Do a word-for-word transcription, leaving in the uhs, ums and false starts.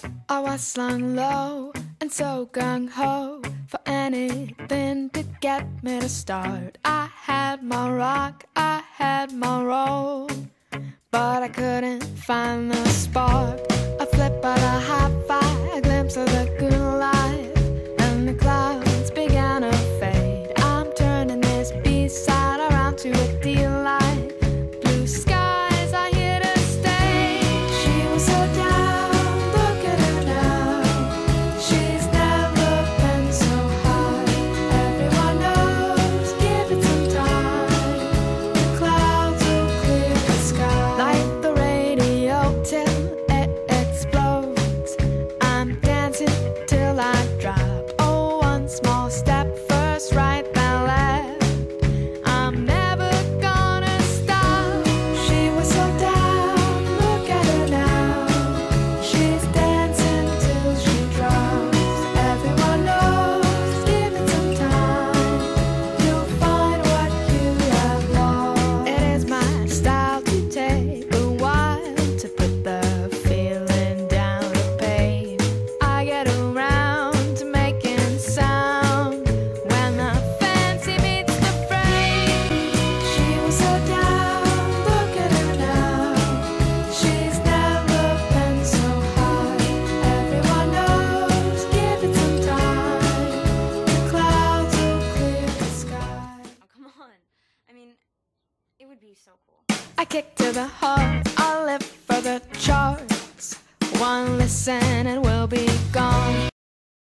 I was slung low and so gung-ho for anything to get me to start. I had my rock, I had my roll, but I couldn't find the spark. A flip but a high-five, a glimpse of the good life, and the clouds began to fade. I'm turning this B-side around to a delight. Blue skies are here to stay. She was so down, look at her now. She's never been so high. Everyone knows, give it some time. The clouds will clear the sky. Light the radio till it explodes. I'm dancing till I drop. Oh, one small step first, right, then left. I'm never gonna stop. She was so down, look at her now. She's dancing till she drops. Everyone knows, give it some time. You'll find what you have lost. It is my style to take a while to put the feeling down to pain. I get around to making sound when the fancy meets the frame. She was so down, look at her now. She's never been so high. Everyone knows, give it some time. The clouds will clear the sky. Oh, come on. I mean, it would be so cool. I kick to the heart, I'll live for the charts. One listen and we'll be gone.